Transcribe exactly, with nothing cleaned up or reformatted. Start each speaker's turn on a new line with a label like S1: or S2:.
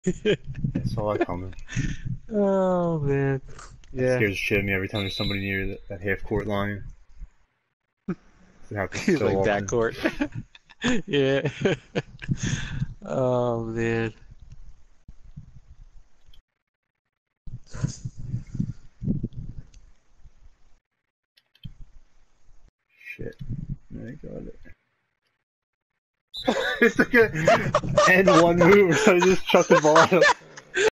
S1: I saw that coming.
S2: Oh man.
S1: That
S2: Yeah.
S1: scares the shit out of me every time there's somebody near that, that half court line. It happens so
S2: Like
S1: often.
S2: backcourt. Yeah. Oh man.
S1: Shit. I got it. It's like a N one move, so I just chucked the ball out.